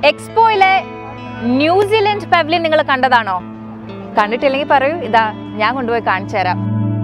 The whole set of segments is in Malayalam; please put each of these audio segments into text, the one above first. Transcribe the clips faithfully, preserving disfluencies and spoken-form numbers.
എക്സ്പോയിലെ ന്യൂസിലൻഡ് പവലിയൻ നിങ്ങൾ കണ്ടതാണോ? കണ്ടിട്ടില്ലെങ്കിൽ പറയൂ, ഇതാ ഞാൻ കൊണ്ടുപോയി കാണിച്ചു തരാം.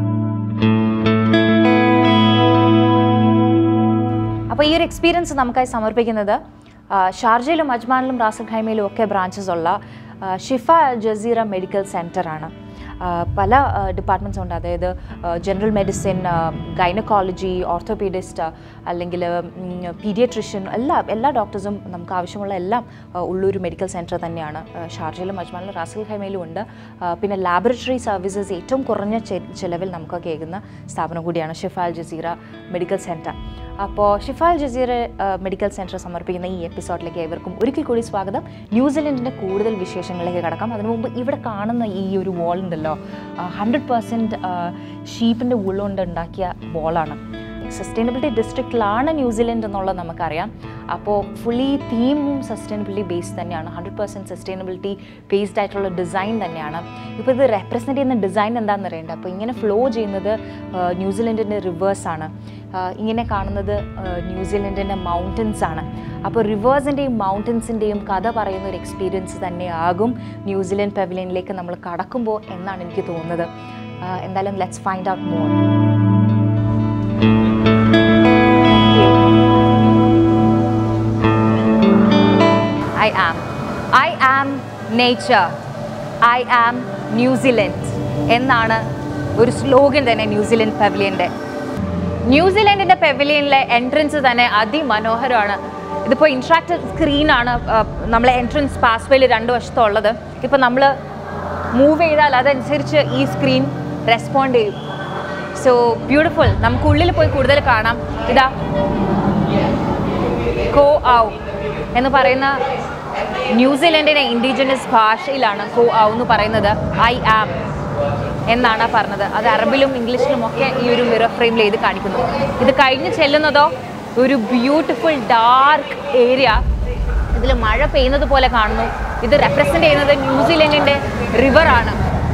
അപ്പോൾ ഈ ഒരു എക്സ്പീരിയൻസ് നമുക്കായി സമർപ്പിക്കുന്നത് ഷാർജയിലും അജ്മാനിലും റാസൽ ഖൈമയിലും ഒക്കെ ബ്രാഞ്ചസ് ഉള്ള ഷിഫ അൽ ജസീറ മെഡിക്കൽ സെൻറ്ററാണ്. പല ഡിപ്പാർട്ട്മെൻറ്റ്സ് ഉണ്ട്, അതായത് ജനറൽ മെഡിസിൻ, ഗൈനക്കോളജി, ഓർത്തോപീഡിസ്റ്റ്, അല്ലെങ്കിൽ പീഡിയട്രിഷ്യൻ, എല്ലാ എല്ലാ ഡോക്ടേഴ്സും നമുക്ക് ആവശ്യമുള്ള എല്ലാം ഉള്ളൊരു മെഡിക്കൽ സെൻറ്റർ തന്നെയാണ്. ഷാർജയിലും അജ്മാനിലും റാസൽ ഖൈമയിലും ഉണ്ട്. പിന്നെ ലാബറട്ടറി സർവീസസ് ഏറ്റവും കുറഞ്ഞ ചിലവിൽ നമുക്ക് കേൾക്കുന്ന സ്ഥാപനം കൂടിയാണ് Shifa Al Jazeera medical centre. അപ്പോൾ Shifa Al Jazeera medical centre സമർപ്പിക്കുന്ന ഈ എപ്പിസോഡിലേക്ക് ഏവർക്കും ഒരിക്കൽ കൂടി സ്വാഗതം. ന്യൂസിലൻഡിൻ്റെ കൂടുതൽ വിശേഷങ്ങളിലേക്ക് കടക്കാം. അതിനു മുമ്പ് ഇവിടെ കാണുന്ന ഈ ഒരു വോൾ ഉണ്ടല്ലോ, ഹൺഡ്രഡ് പെർസെൻറ്റ് ഷീപ്പിൻ്റെ ഉള്ളുകൊണ്ട് ഉണ്ടാക്കിയ വോളാണ്. സസ്റ്റൈനബിലിറ്റി ഡിസ്ട്രിക്റ്റിലാണ് ന്യൂസിലൻഡ് എന്നുള്ളത് നമുക്കറിയാം. അപ്പോൾ ഫുള്ളി തീമും സസ്റ്റൈനബിലിറ്റി ബേസ്ഡ് തന്നെയാണ്. ഹൺഡ്രഡ് പെർസെൻറ്റ് സസ്റ്റൈനബിലിറ്റി ബേസ്ഡ് ആയിട്ടുള്ള ഡിസൈൻ തന്നെയാണ്. ഇപ്പോൾ ഇത് റെപ്രസെൻറ്റ് ചെയ്യുന്ന ഡിസൈൻ എന്താണെന്ന് അറിയേണ്ടത്. അപ്പോൾ ഇങ്ങനെ ഫ്ലോ ചെയ്യുന്നത് ന്യൂസിലൻഡിൻ്റെ റിവേഴ്സാണ്. ഇങ്ങനെ കാണുന്നത് ന്യൂസിലൻഡിൻ്റെ മൗണ്ടൻസ് ആണ്. അപ്പോൾ റിവേഴ്സിൻ്റെയും മൗണ്ടൻസിൻ്റെയും കഥ പറയുന്ന ഒരു എക്സ്പീരിയൻസ് തന്നെയാകും ന്യൂസിലൻഡ് പവലിയനിലേക്ക് നമ്മൾ കടക്കുമ്പോൾ എന്നാണ് എനിക്ക് തോന്നുന്നത്. എന്തായാലും let's find out more. I am. I am nature. I am New Zealand എന്നാണ് ഒരു സ്ലോഗൻ തന്നെ ന്യൂസിലൻഡ് പവലിയൻ്റെ. ന്യൂസിലൻഡിൻ്റെ പവലിയനിലെ എൻട്രൻസ് തന്നെ അതിമനോഹരമാണ്. ഇതിപ്പോൾ ഇൻട്രാക്റ്റീവ് സ്ക്രീനാണ് നമ്മളെ എൻട്രൻസ് പാസ്വേയിൽ രണ്ട് വശത്തുള്ളത്. ഇപ്പോൾ നമ്മൾ മൂവ് ചെയ്താൽ അതനുസരിച്ച് ഈ സ്ക്രീൻ റെസ്പോണ്ട് ചെയ്യും. So beautiful. നമുക്ക് ഉള്ളിൽ പോയി കൂടുതൽ കാണാം. ഇതാ കോ ആവ് എന്ന് പറയുന്ന ന്യൂസിലൻഡിൻ്റെ ഇൻഡിജിനസ് ഭാഷയിലാണ് കോ ആവ് എന്ന് പറയുന്നത്. ഐ ആം എന്നാണ് പറഞ്ഞത്. അത് അറബിലും ഇംഗ്ലീഷിലും ഒക്കെ ഈ ഒരു മിറർ ഫ്രെയിമിൽ ഇത് കാണിക്കുന്നു. ഇത് കഴിഞ്ഞ് ചെല്ലുന്നതോ ഒരു ബ്യൂട്ടിഫുൾ ഡാർക്ക് ഏരിയ. ഇതിൽ മഴ പെയ്യുന്നത് പോലെ കാണുന്നു. ഇത് റെപ്രസെൻ്റ് ചെയ്യുന്നത് ന്യൂസിലൻഡിൻ്റെ റിവറാണ്.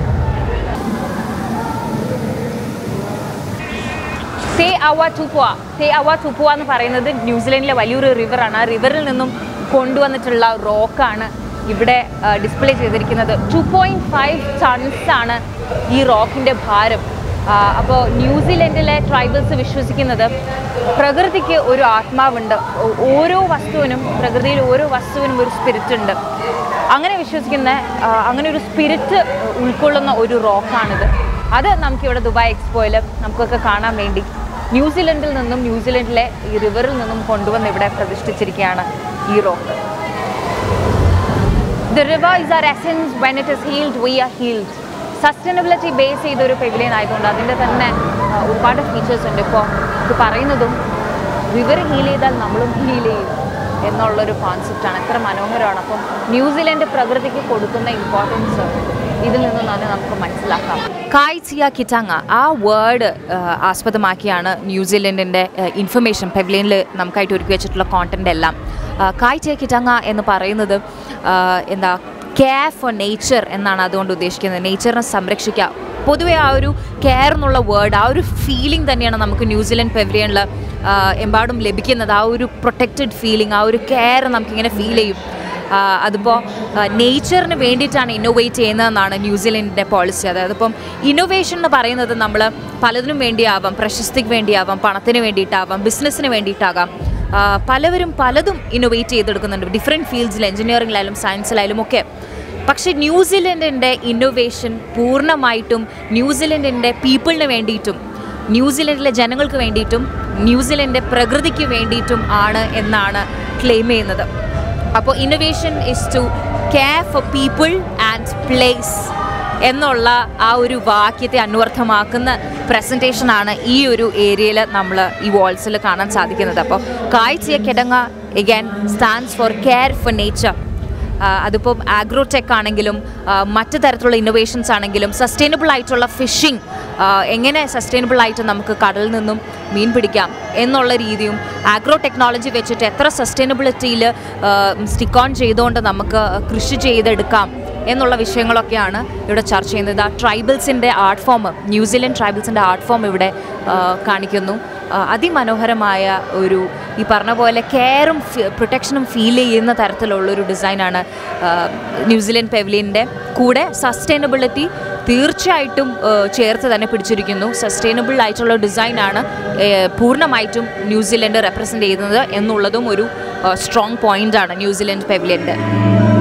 തേ അവ ടുപ്പുവ തേ അവ ടുപ്പുവ എന്ന് പറയുന്നത് ന്യൂസിലൻഡിലെ വലിയൊരു റിവറാണ്. ആ റിവറിൽ നിന്നും കൊണ്ടുവന്നിട്ടുള്ള റോക്കാണ് ഇവിടെ ഡിസ്പ്ലേ ചെയ്തിരിക്കുന്നത്. ടു പോയിൻറ്റ് ഫൈവ് ടൺസ് ആണ് ഈ റോക്കിൻ്റെ ഭാരം. അപ്പോൾ ന്യൂസിലൻഡിലെ ട്രൈബൽസ് വിശ്വസിക്കുന്നത് പ്രകൃതിക്ക് ഒരു ആത്മാവുണ്ട്. ഓരോ വസ്തുവിനും പ്രകൃതിയിൽ ഓരോ വസ്തുവിനും ഒരു സ്പിരിറ്റ് ഉണ്ട്. അങ്ങനെ വിശ്വസിക്കുന്ന അങ്ങനെ ഒരു സ്പിരിറ്റ് ഉൾക്കൊള്ളുന്ന ഒരു റോക്കാണിത്. അത് നമുക്കിവിടെ ദുബായ് എക്സ്പോയിൽ നമുക്കൊക്കെ കാണാൻ വേണ്ടി ന്യൂസിലൻഡിൽ നിന്നും ന്യൂസിലൻഡിലെ ഈ റിവറിൽ നിന്നും കൊണ്ടുവന്ന് ഇവിടെ പ്രതിഷ്ഠിച്ചിരിക്കുകയാണ് ഈ rock. The river is our essence. When it is healed, we are healed. Sustainability base ചെയ്തൊരു പവലിയൻ ആയതുകൊണ്ട് അതിൻ്റെ തന്നെ ഒരുപാട് ഫീച്ചേഴ്സ് ഉണ്ട്. ഇപ്പോൾ ഇത് പറയുന്നതും റിവർ ഹീൽ ചെയ്താൽ നമ്മളും ഹീൽ ചെയ്യും എന്നുള്ളൊരു കോൺസെപ്റ്റാണ്. എത്ര മനോഹരമാണ്. അപ്പം ന്യൂസിലൻഡ് പ്രകൃതിക്ക് കൊടുക്കുന്ന ഇമ്പോർട്ടൻസ് ഇതിൽ നിന്ന് തന്നെ നമുക്ക് മനസ്സിലാക്കാം. കായ്ചിയ കിറ്റാങ്ങ ആ വേർഡ് ആസ്പദമാക്കിയാണ് ന്യൂസിലൻഡിൻ്റെ ഇൻഫർമേഷൻ പവലിയനിൽ നമുക്കായിട്ട് ഒരുക്കി വെച്ചിട്ടുള്ള കോണ്ടൻ്റ് എല്ലാം. കായ്ചിയ കിറ്റാങ്ങ എന്ന് പറയുന്നത് എന്താ കെയർ ഫോർ നേച്ചർ എന്നാണ് അതുകൊണ്ട് ഉദ്ദേശിക്കുന്നത്. നേച്ചറിനെ സംരക്ഷിക്കുക. പൊതുവെ ആ ഒരു കെയർ എന്നുള്ള വേർഡ്, ആ ഒരു ഫീലിംഗ് തന്നെയാണ് നമുക്ക് ന്യൂസിലൻഡ് പവലിയനിൽ എമ്പാടും ലഭിക്കുന്നത്. ആ ഒരു പ്രൊട്ടക്റ്റഡ് ഫീലിംഗ്, ആ ഒരു കെയർ നമുക്കിങ്ങനെ ഫീൽ ചെയ്യും. അതിപ്പോൾ നേച്ചറിന് വേണ്ടിയിട്ടാണ് ഇന്നോവേറ്റ് ചെയ്യുന്നതെന്നാണ് ന്യൂസിലൻഡിൻ്റെ പോളിസി. അതായത് ഇപ്പം ഇന്നോവേഷൻ എന്ന് പറയുന്നത് നമ്മൾ പലതിനും വേണ്ടിയാവാം, പ്രശസ്തിക്ക് വേണ്ടിയാവാം, പണത്തിന് വേണ്ടിയിട്ടാവാം, ബിസിനസ്സിന് വേണ്ടിയിട്ടാകാം. പലവരും പലതും ഇന്നോവേറ്റ് ചെയ്തെടുക്കുന്നുണ്ട്, ഡിഫറെൻറ്റ് ഫീൽഡ്സിൽ, എഞ്ചിനീയറിംഗിലായാലും സയൻസിലായാലും ഒക്കെ. പക്ഷേ ന്യൂസിലൻഡിൻ്റെ ഇന്നോവേഷൻ പൂർണ്ണമായിട്ടും ന്യൂസിലൻഡിൻ്റെ പീപ്പിളിന് വേണ്ടിയിട്ടും ന്യൂസിലൻഡിലെ ജനങ്ങൾക്ക് വേണ്ടിയിട്ടും ന്യൂസിലൻഡിൻ്റെ പ്രകൃതിക്ക് വേണ്ടിയിട്ടും ആണ് എന്നാണ് ക്ലെയിം ചെയ്യുന്നത്. അപ്പോൾ innovation is to care for people and place എന്നുള്ള ആ ഒരു വാക്യത്തെ അന്വർത്ഥമാക്കുന്ന പ്രസൻറ്റേഷനാണ് ഈ ഒരു ഏരിയയിൽ നമ്മൾ ഈ വാൾസിൽ കാണാൻ സാധിക്കുന്നത്. അപ്പോൾ kaitiakitanga again stands for care for nature. അതിപ്പം ആഗ്രോടെക് ആണെങ്കിലും മറ്റു തരത്തിലുള്ള ഇന്നോവേഷൻസ് ആണെങ്കിലും സസ്റ്റൈനബിൾ ആയിട്ടുള്ള ഫിഷിംഗ്, എങ്ങനെ സസ്റ്റൈനബിൾ ആയിട്ട് നമുക്ക് കടലിൽ നിന്നും മീൻ പിടിക്കാം എന്നുള്ള രീതിയും ആഗ്രോ ടെക്നോളജി വെച്ചിട്ട് എത്ര സസ്റ്റൈനബിലിറ്റിയിൽ സ്റ്റിക്ക് ഓൺ ചെയ്തുകൊണ്ട് നമുക്ക് കൃഷി ചെയ്തെടുക്കാം എന്നുള്ള വിഷയങ്ങളൊക്കെയാണ് ഇവിടെ ചർച്ച ചെയ്യുന്നത്. ആ ട്രൈബൽസിൻ്റെ ആർട്ട് ഫോം, ന്യൂസിലൻഡ് ട്രൈബൽസിൻ്റെ ആർട്ട് ഫോം ഇവിടെ കാണിക്കുന്നു. അതിമനോഹരമായ ഒരു ഈ പറഞ്ഞ പോലെ കെയറും പ്രൊട്ടക്ഷനും ഫീൽ ചെയ്യുന്ന തരത്തിലുള്ളൊരു ഡിസൈനാണ് ന്യൂസിലൻഡ് പെവിലിയൻ്റെ. കൂടെ സസ്റ്റൈനബിലിറ്റി തീർച്ചയായിട്ടും ചേർത്ത് തന്നെ പിടിച്ചിരിക്കുന്നു. സസ്റ്റൈനബിൾ ആയിട്ടുള്ള ഡിസൈനാണ് പൂർണ്ണമായിട്ടും ന്യൂസിലൻഡ് റെപ്രസെൻ്റ് ചെയ്യുന്നത് എന്നുള്ളതും ഒരു സ്ട്രോങ് പോയിൻ്റാണ് ന്യൂസിലൻഡ് പെവിലിയൻ്റെ.